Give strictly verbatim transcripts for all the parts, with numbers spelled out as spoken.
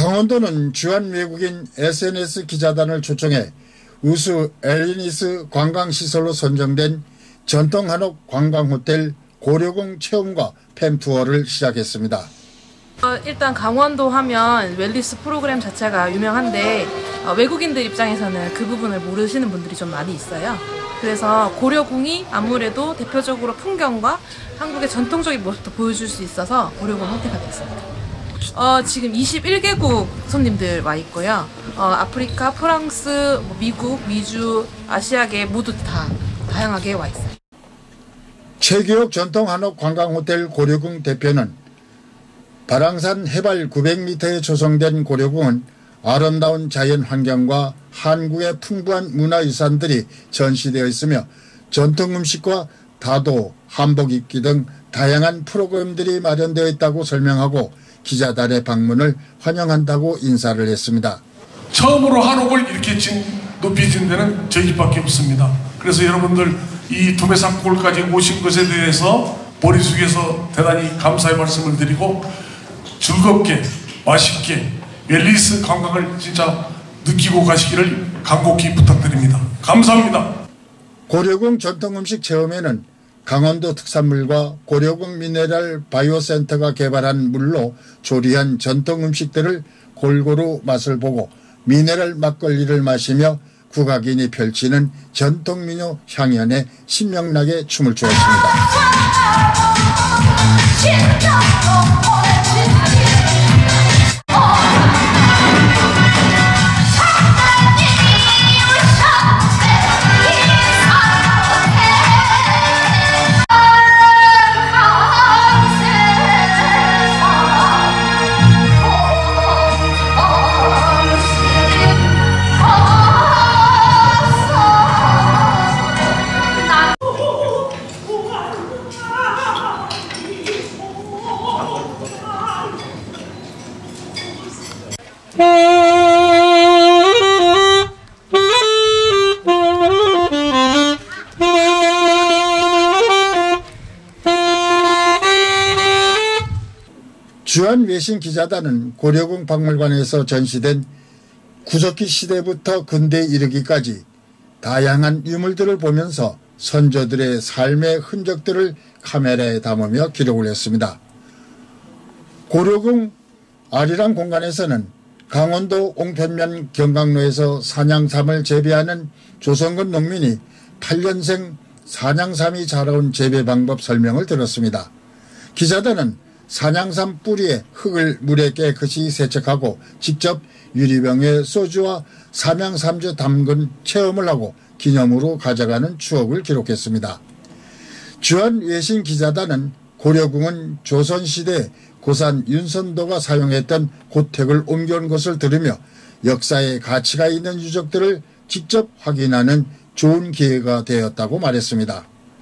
강원도는 주한 외국인 에스엔에스 기자단을 초청해 우수 엘리니스 관광시설로 선정된 전통 한옥 관광호텔 고려궁 체험과 팸투어를 시작했습니다. 어, 일단 강원도 하면 웰니스 프로그램 자체가 유명한데 어, 외국인들 입장에서는 그 부분을 모르시는 분들이 좀 많이 있어요. 그래서 고려궁이 아무래도 대표적으로 풍경과 한국의 전통적인 모습도 보여줄 수 있어서 고려궁 선택하게 됐습니다. 어, 지금 이십일 개국 손님들 와 있고요. 어, 아프리카, 프랑스, 뭐 미국, 미주, 아시아계 모두 다 다양하게 와 있어요. 최규혁 전통 한옥 관광호텔 고려궁 대표는 발왕산 해발 구백 미터에 조성된 고려궁은 아름다운 자연 환경과 한국의 풍부한 문화유산들이 전시되어 있으며 전통 음식과 다도, 한복 입기 등 다양한 프로그램들이 마련되어 있다고 설명하고 기자단의 방문을 환영한다고 인사를 했습니다. 처음으로 한옥을 이렇게 진, 높이 진 데는 저희밖에 없습니다. 그래서 여러분들 이 두메산골까지 오신 것에 대해서 머리 숙여서 대단히 감사의 말씀을 드리고 즐겁게 맛있게 웰니스 관광을 진짜 느끼고 가시기를 간곡히 부탁드립니다. 감사합니다. 고려궁 전통음식 체험에는 강원도 특산물과 고려궁 미네랄 바이오센터가 개발한 물로 조리한 전통음식들을 골고루 맛을 보고 미네랄 막걸리를 마시며 국악인이 펼치는 전통민요 향연에 신명나게 춤을 추었습니다. 주한 외신 기자단은 고려궁 박물관에서 전시된 구석기 시대부터 근대에 이르기까지 다양한 유물들을 보면서 선조들의 삶의 흔적들을 카메라에 담으며 기록을 했습니다. 고려궁 아리랑 공간에서는 강원도 옹편면 경강로에서 산양삼을 재배하는 조선군 농민이 팔 년생 산양삼이 자라온 재배 방법 설명을 들었습니다. 기자단은 산양삼 뿌리에 흙을 물에 깨끗이 세척하고 직접 유리병에 소주와 삼양삼주 담근 체험을 하고 기념으로 가져가는 추억을 기록했습니다. 주한 외신 기자단은 고려궁은 조선시대 고산 윤선도가 사용했던 고택을 옮겨온 것을 들으며 역사의 가치가 있는 유적들을 직접 확인하는 좋은 기회가 되었다고 말했습니다.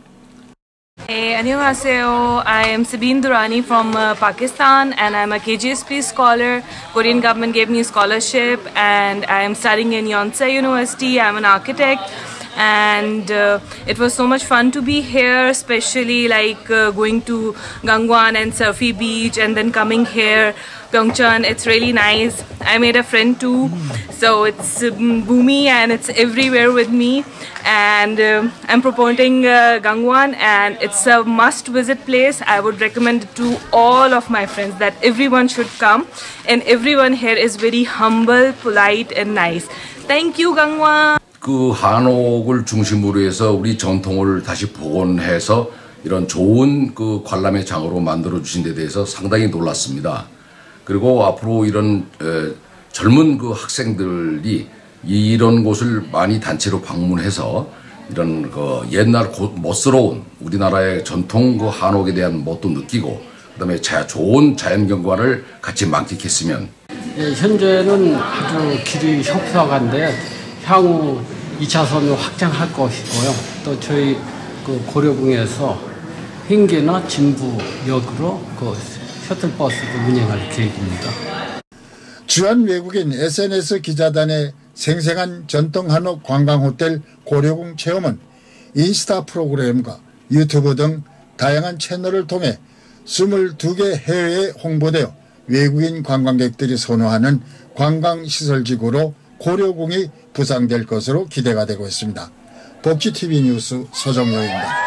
Hey, 안녕하세요. I am Sabine Durrani from uh, Pakistan and I'm a K G S P scholar. Korean government gave me a scholarship and I am studying in Yonsei University. I'm an architect and uh, it was so much fun to be here, especially like uh, going to Gangwon and Surfy Beach and then coming here, Pyeongchang. It's really nice. I made a friend too, so it's um, boomy and it's everywhere with me. And uh, I'm promoting uh, Gangwon and it's a must visit place. I would recommend it to all of my friends that everyone should come and everyone here is very humble, polite and nice. Thank you, Gangwon. 그 한옥을 중심으로 해서 우리 전통을 다시 복원해서 이런 좋은 그 관람의 장으로 만들어 주신 데 대해서 상당히 놀랐습니다. 그리고 앞으로 이런 에, 젊은 그 학생들이 이런 곳을 많이 단체로 방문해서 이런 그 옛날 고, 멋스러운 우리나라의 전통 그 한옥에 대한 멋도 느끼고 그다음에 자, 좋은 자연경관을 같이 만끽했으면. 예, 현재는 아주 길이 협소한데 향후 이 차선을 확장할 것이고요. 또 저희 그 고려궁에서 횡계나 진부역으로 그 셔틀버스도 운행할 계획입니다. 주한 외국인 에스엔에스 기자단의 생생한 전통 한옥 관광호텔 고려궁 체험은 인스타 프로그램과 유튜브 등 다양한 채널을 통해 이십이 개 해외에 홍보되어 외국인 관광객들이 선호하는 관광시설지구로 고려궁이 부상될 것으로 기대가 되고 있습니다. 복지티비 뉴스 서정효입니다.